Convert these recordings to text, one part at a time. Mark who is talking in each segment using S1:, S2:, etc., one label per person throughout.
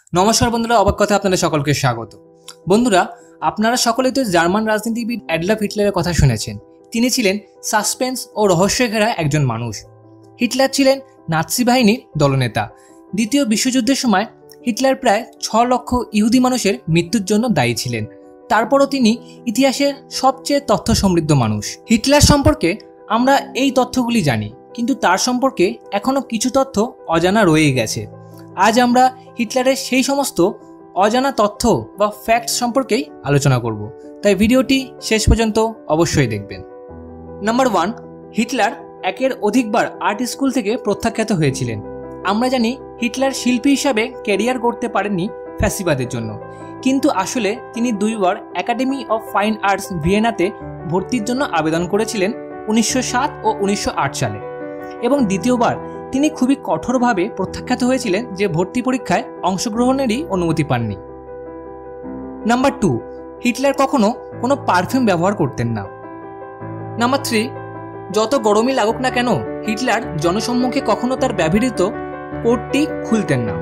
S1: নমস্কার বন্ধুরা, অবাক কথা আপনাদের সকলকে স্বাগত। বন্ধুরা, আপনারা সকলেই তো জার্মান রাজনীতিবিদ অ্যাডলফ হিটলারের কথা শুনেছেন। তিনি ছিলেন সাসপেন্স ও রহস্যে ঘেরা একজন মানুষ। হিটলার ছিলেন নাৎসি বাহিনীর দলনেতা। দ্বিতীয় বিশ্বযুদ্ধের সময় হিটলার প্রায় 6 লক্ষ ইহুদি মানুষের মৃত্যুর জন্য দায়ী ছিলেন। তারপরও তিনি ইতিহাসের সবচেয়ে তথ্য সমৃদ্ধ মানুষ। হিটলার সম্পর্কে আমরা এই তথ্যগুলি জানি, কিন্তু তার সম্পর্কে এখনও কিছু তথ্য অজানা রয়ে গেছে। আজ আমরা হিটলারের সেই সমস্ত অজানা তথ্য বা ফ্যাক্টস সম্পর্কেই আলোচনা করব, তাই ভিডিওটি শেষ পর্যন্ত অবশ্যই দেখবেন। নাম্বার 1, হিটলার একের অধিকবার আর্ট স্কুল থেকে প্রত্যাখ্যাত হয়েছিলেন। আমরা জানি হিটলার শিল্পী হিসাবে ক্যারিয়ার করতে পারেননি ফ্যাসিবাদের জন্য, কিন্তু আসলে তিনি 2 বার একাডেমি অফ ফাইন আর্টস ভিয়েনাতে ভর্তির জন্য আবেদন করেছিলেন 1907 ও 1908 সালে, এবং দ্বিতীয়বার তিনি খুবই কঠোরভাবে প্রত্যাখ্যাত হয়েছিলেন, যে ভর্তি পরীক্ষায় অংশগ্রহণেরই অনুমতি পাননি। নাম্বার 2, হিটলার কখনো কোনো পারফিউম ব্যবহার করতেন না। নাম্বার 3, যত গরমই লাগুক না কেন হিটলার জনসম্মুখে কখনো তার ব্যবহৃত কোটটি খুলতেন না।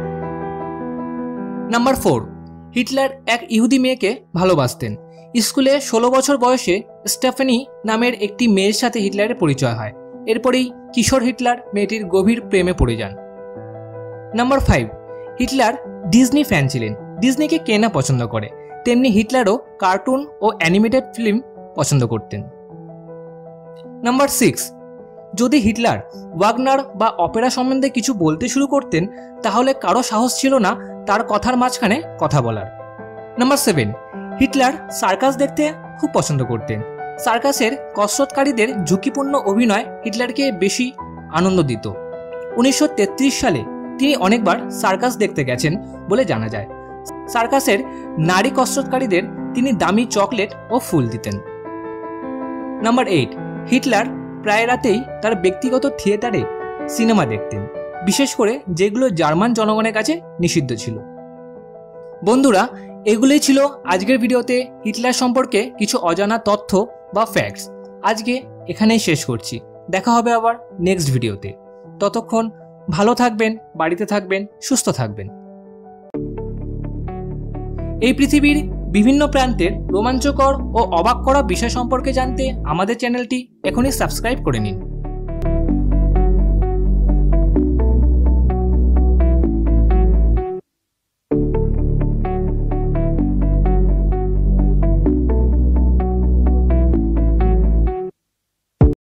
S1: নাম্বার 4, হিটলার এক ইহুদি মেয়েকে ভালোবাসতেন। স্কুলে 16 বছর বয়সে স্টেফানি নামের একটি মেয়ের সাথে হিটলারের পরিচয় হয়। এরপরেই কিশোর হিটলার মেয়েটির গভীর প্রেমে পড়ে যান। নাম্বার 5, হিটলার ডিজনি ফ্যান ছিলেন। ডিজনিকে কে না পছন্দ করে, তেমনি হিটলারও কার্টুন ও অ্যানিমেটেড ফিল্ম পছন্দ করতেন। নাম্বার 6, যদি হিটলার ওয়াগনার বা অপেরা সম্বন্ধে কিছু বলতে শুরু করতেন, তাহলে কারো সাহস ছিল না তার কথার মাঝখানে কথা বলার। নাম্বার 7, হিটলার সার্কাস দেখতে খুব পছন্দ করতেন। সার্কাসের কসরতকারীদের ঝুঁকিপূর্ণ অভিনয় হিটলারকে বেশি আনন্দ দিত। 1933 সালে তিনি অনেকবার সার্কাস দেখতে গেছেন বলে জানা যায়। সার্কাসের নারী কসরতকারীদের তিনি দামি চকলেট ও ফুল দিতেন। নাম্বার 8, হিটলার প্রায় রাতেই তার ব্যক্তিগত থিয়েটারে সিনেমা দেখতেন, বিশেষ করে যেগুলো জার্মান জনগণের কাছে নিষিদ্ধ ছিল। বন্ধুরা, এগুলোই ছিল আজকের ভিডিওতে হিটলার সম্পর্কে কিছু অজানা তথ্য বা ফ্যাক্টস। আজকে এখানেই শেষ করছি। দেখা হবে আবার নেক্সট ভিডিওতে। ততক্ষণ ভালো থাকবেন, বাড়িতে থাকবেন, সুস্থ থাকবেন। এই পৃথিবীর বিভিন্ন প্রান্তের রোমাঞ্চকর ও অবাক করা বিষয় সম্পর্কে জানতে আমাদের চ্যানেলটি এখনই সাবস্ক্রাইব করে নিন।